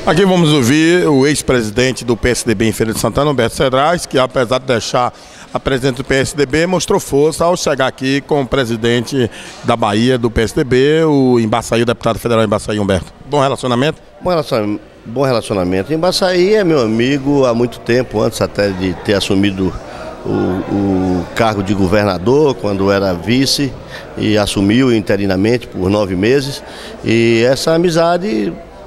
Aqui vamos ouvir o ex-presidente do PSDB em Feira de Santana, Humberto Cedrais, que apesar de deixar a presidente do PSDB, mostrou força ao chegar aqui com o presidente da Bahia, do PSDB, o Embaçaí, o deputado federal Embaçaí, Humberto. Bom relacionamento? Bom relacionamento. Embaçaí é meu amigo há muito tempo, antes até de ter assumido o cargo de governador, quando era vice, e assumiu interinamente por 9 meses. E essa amizade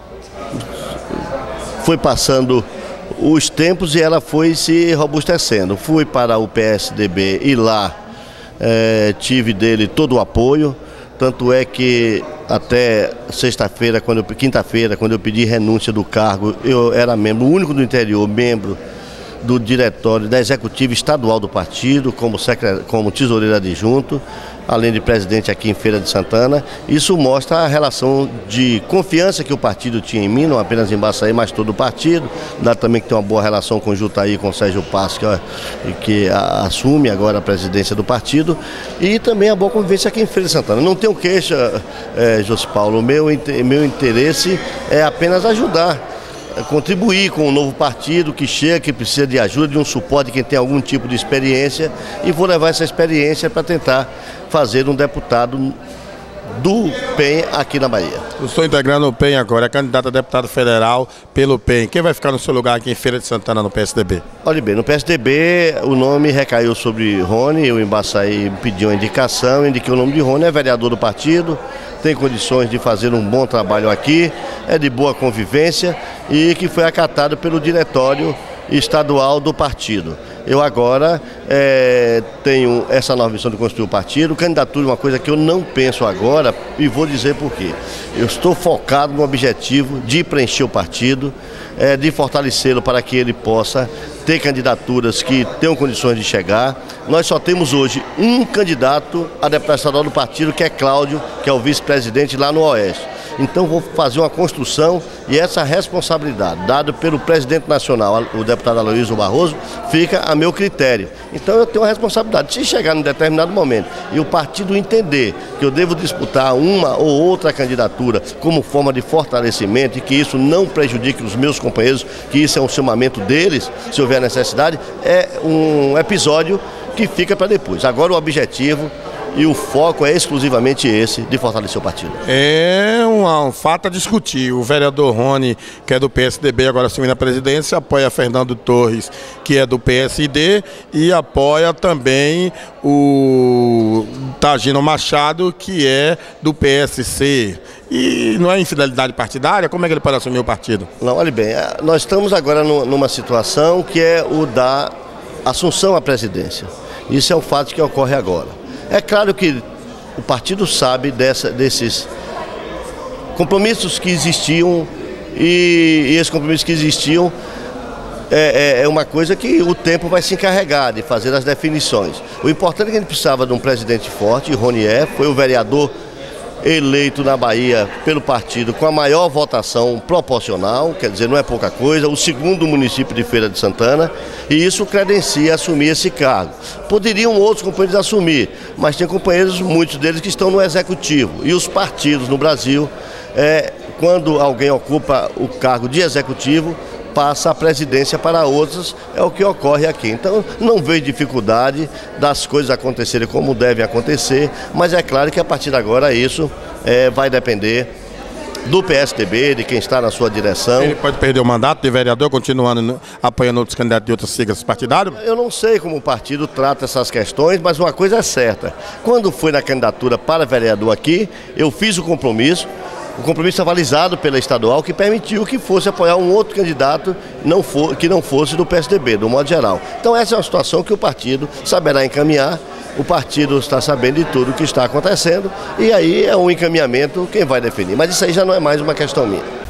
foi passando os tempos e ela foi se robustecendo. Fui para o PSDB e lá tive dele todo o apoio, tanto é que até quinta-feira, quando eu pedi renúncia do cargo, eu era membro, o único do interior, membro do diretório da executiva estadual do partido, como tesoureiro adjunto, além de presidente aqui em Feira de Santana. Isso mostra a relação de confiança que o partido tinha em mim, não apenas em Embaçaí, mas todo o partido. Dá também que tem uma boa relação com o Jutaí, com o Sérgio Passos, que assume agora a presidência do partido, e também a boa convivência aqui em Feira de Santana. Não tenho queixa, José Paulo, meu interesse é apenas ajudar, contribuir com o novo partido que chega, que precisa de ajuda, de um suporte de quem tem algum tipo de experiência, e vou levar essa experiência para tentar fazer um deputado do PEN aqui na Bahia. Eu estou integrando o PEN agora, é candidato a deputado federal pelo PEN. Quem vai ficar no seu lugar aqui em Feira de Santana no PSDB? Olha bem, no PSDB o nome recaiu sobre Rony, o Embaçaí pediu uma indicação, indiquei o nome de Rony, é vereador do partido, tem condições de fazer um bom trabalho aqui, é de boa convivência e que foi acatado pelo diretório estadual do partido. Eu agora tenho essa nova missão de construir o partido, candidatura é uma coisa que eu não penso agora e vou dizer por quê. Eu estou focado no objetivo de preencher o partido, de fortalecê-lo para que ele possa ter candidaturas que tenham condições de chegar. Nós só temos hoje um candidato a deputado estadual do partido, que é Cláudio, que é o vice-presidente lá no Oeste. Então vou fazer uma construção e essa responsabilidade, dada pelo presidente nacional, o deputado Aloysio Barroso, fica a meu critério. Então eu tenho uma responsabilidade. Se chegar num determinado momento e o partido entender que eu devo disputar uma ou outra candidatura como forma de fortalecimento e que isso não prejudique os meus companheiros, que isso é um chamamento deles, se houver necessidade, é um episódio que fica para depois. Agora o objetivo e o foco é exclusivamente esse, de fortalecer o partido. É um fato a discutir. O vereador Rony, que é do PSDB, agora assumindo a presidência, apoia Fernando Torres, que é do PSD, e apoia também o Tagino Machado, que é do PSC. E não é infidelidade partidária? Como é que ele pode assumir o partido? Não, olha bem, nós estamos agora numa situação que é o da assunção à presidência. Isso é um fato que ocorre agora. É claro que o partido sabe desses compromissos que existiam e esses compromissos que existiam é uma coisa que o tempo vai se encarregar de fazer as definições. O importante é que a gente precisava de um presidente forte, e Rony foi o vereador eleito na Bahia pelo partido com a maior votação proporcional, quer dizer, não é pouca coisa, o segundo município de Feira de Santana, e isso credencia assumir esse cargo. Poderiam outros companheiros assumir, mas tem companheiros, muitos deles, que estão no executivo, e os partidos no Brasil, quando alguém ocupa o cargo de executivo, passa a presidência para outros, é o que ocorre aqui. Então não vejo dificuldade das coisas acontecerem como devem acontecer, mas é claro que a partir de agora isso vai depender do PSDB, de quem está na sua direção. Ele pode perder o mandato de vereador continuando apoiando outros candidatos de outras siglas partidárias? Eu não sei como o partido trata essas questões, mas uma coisa é certa. Quando fui na candidatura para vereador aqui, eu fiz o compromisso avalizado pela estadual, que permitiu que fosse apoiar um outro candidato que não fosse do PSDB, do modo geral. Então essa é uma situação que o partido saberá encaminhar, o partido está sabendo de tudo o que está acontecendo, e aí é um encaminhamento quem vai definir. Mas isso aí já não é mais uma questão minha.